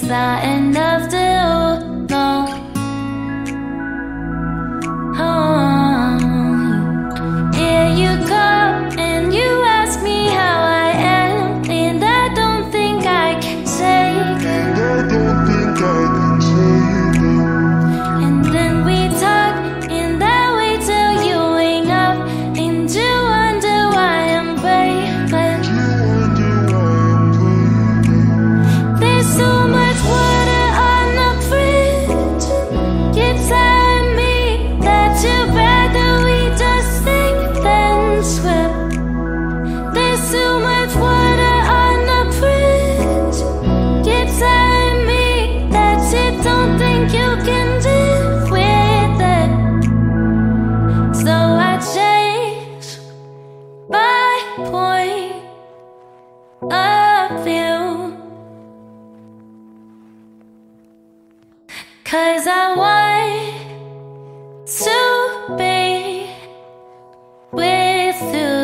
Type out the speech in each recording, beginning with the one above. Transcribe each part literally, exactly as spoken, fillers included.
'cause I ain't loved you, no. Oh, here you go, and you ask me how I am, and I don't think I can take it. I don't think I can take it. And then we talk in that way till you wake up, and you wonder why I'm breaking. You wonder why I'm breathing. There's so much water on the fridge. You're telling me that you'd rather we just sink than swim. There's so much water on the fridge. You're telling me that you don't think you can live with it. So I change my point of view, 'cause I want to be with you.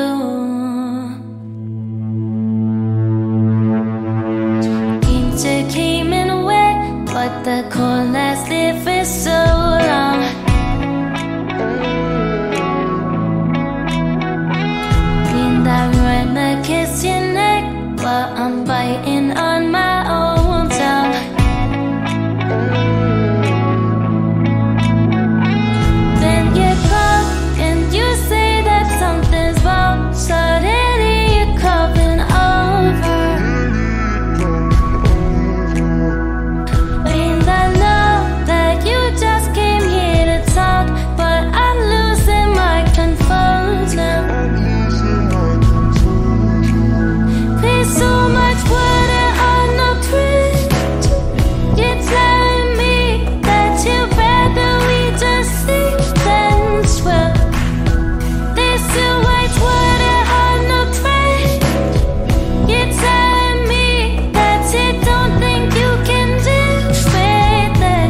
Winter came and went, but the cold lasted for so long. And I wanna kiss your neck, but I'm biting on my own tongue. Then you come and you say that something's wrong. Suddenly you're coming over, and I know that you just came here to talk, but I'm losing my composure. I'm losing my composure. There's so much water on the fridge. You're telling me that you'd rather we just sink than swim. There's so much water on the fridge. You're telling me that you don't think you can live with it.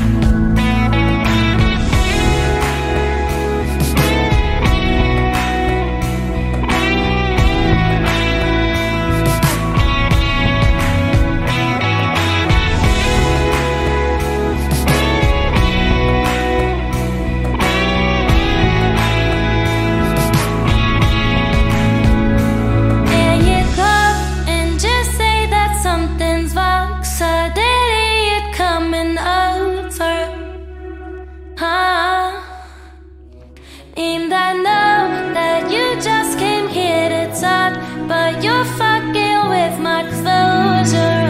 And you come and just say that something's wrong. Suddenly you're coming over, huh? And I know that you just came here to talk, but you're fucking with my closure.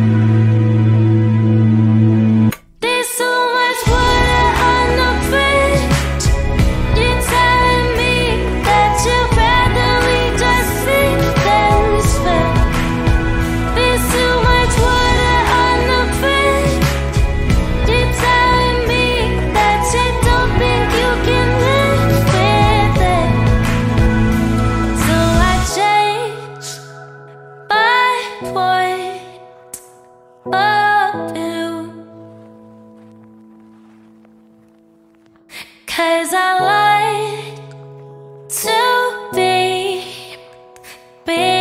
There's so much water on the fridge. You're telling me that you'd rather we just sink than swim. There's so much water on the fridge. You're telling me that you don't think you can live with it. So I change my point of view, 'cause I like to be with